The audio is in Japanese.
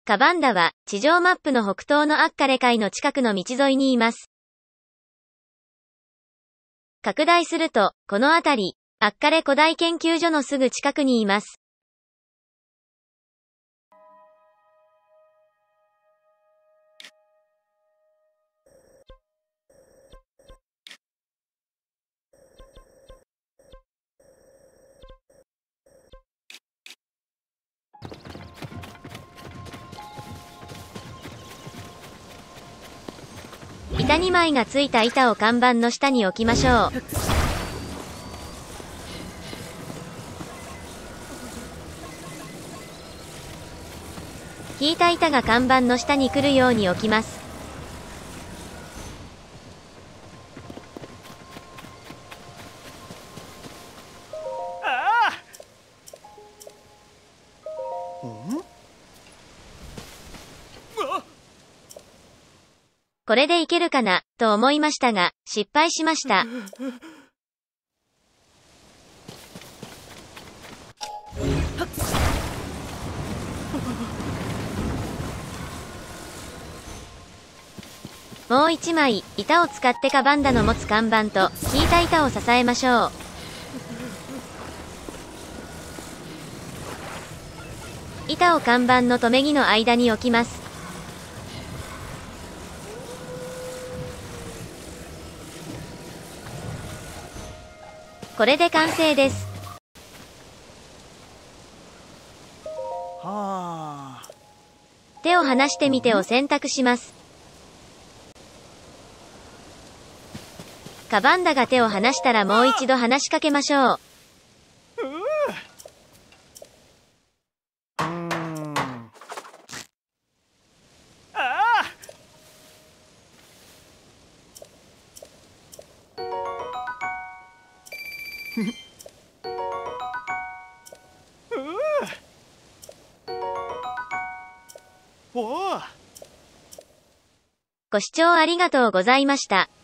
カバンダは、地上マップの北東のアッカレ海の近くの道沿いにいます。拡大すると、この辺り、アッカレ古代研究所のすぐ近くにいます。板2枚がついた板を看板の下に置きましょう。引いた板が看板の下に来るように置きます。これでいけるかな、と思いましたが、失敗しました。もう一枚、板を使ってカバンダの持つ看板と、引いた板を支えましょう。板を看板の留め木の間に置きます。これで完成です。手を離してみてを選択します。カバンダが手を離したらもう一度話しかけましょう。ご視聴ありがとうございました。